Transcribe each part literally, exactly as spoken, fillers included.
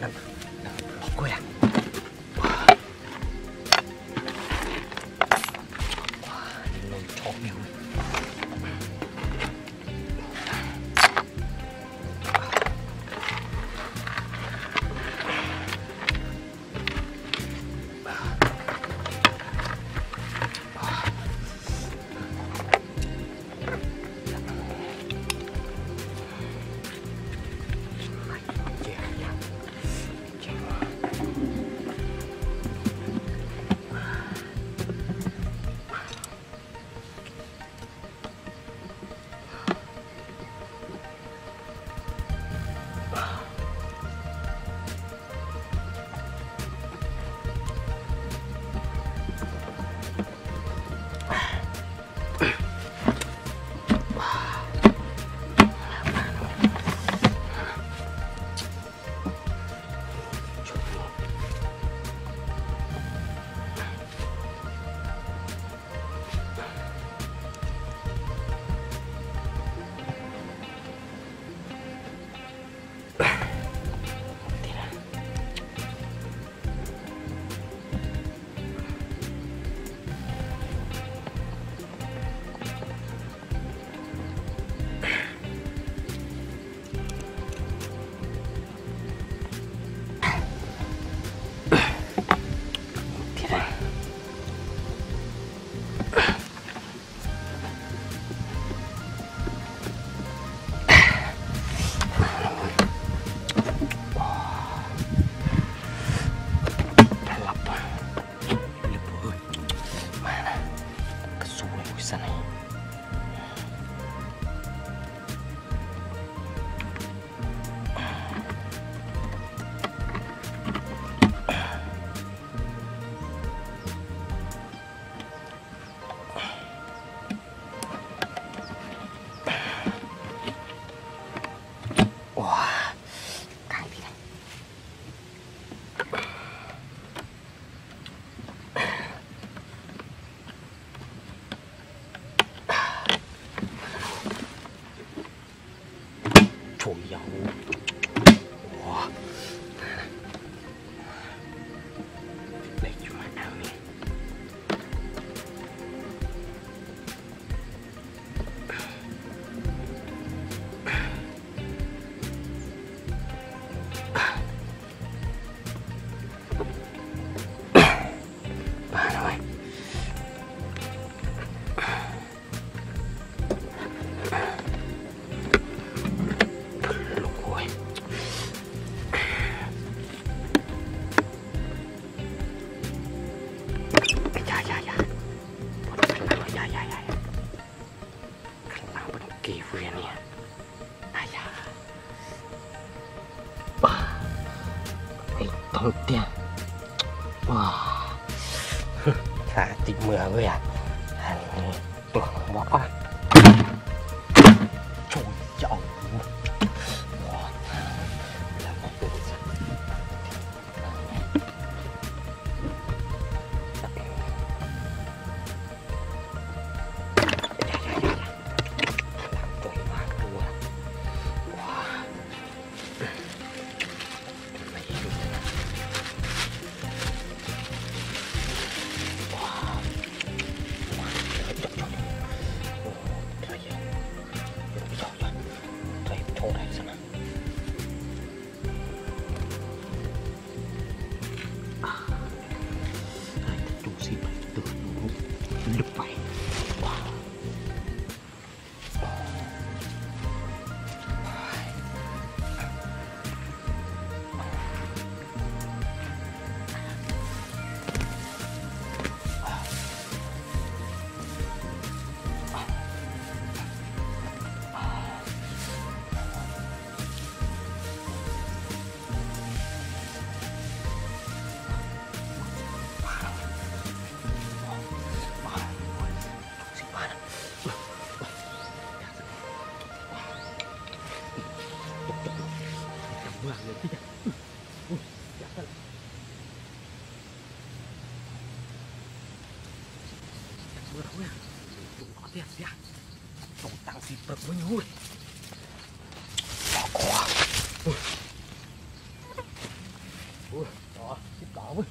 Ôi à. Nồi chó mèo. Tiền. Wow. Thả tịt mưa với à. Tôi bỏ qua. Trời trọng. Chó ơi.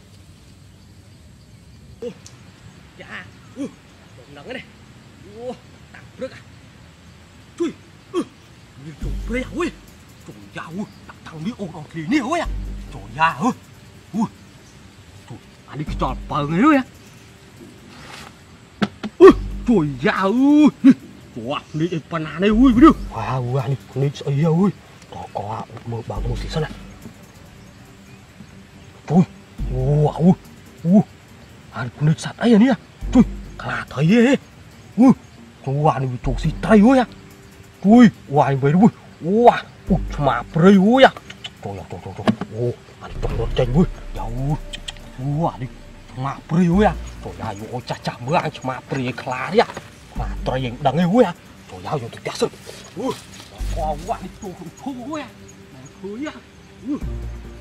Ô, dạ, ừ, đụng nặng cái này. Ô, tặng nước à. Chui, ừ, như trộn plea ơi. Trộn giàu ơi, tặng thằng miếng ôn on thì nhiều ơi à. Trộn già ơi. Ui, trộn, anh đi cái tròn bờ người ơi à. Ui, trộn già ơi. Wah, ni panah ni, ui, betul. Wah, wah, ni, ni saya, ui. Kau kau mau bangun di sana. Ui, wow, ui, ui, anh ni sat ayah ni, ui, kalah thấy ye, ui, wah, ni betul si tay, ui, ui, wah, ni betul, wah, ui, cuma peri, ui, trời ơi, trời trời trời, ui, anh trong đó chanh, ui, jauh, wah, ni cuma peri, ui, trời ơi, ui, cacah berang cuma peri kalah ya. Mà trời ơi, đằng ấy ui à. Trời ơi, dùng thực sự. Ui, có quá đi tù không thua ui à. Mà thôi à. Ui.